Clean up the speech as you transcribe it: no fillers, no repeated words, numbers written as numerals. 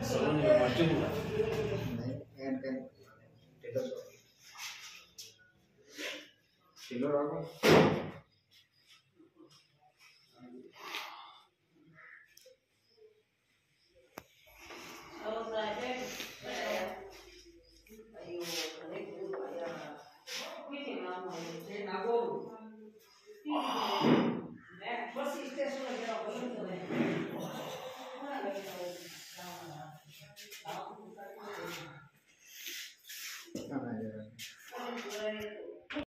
Salon juga macam tu. And can tailor aku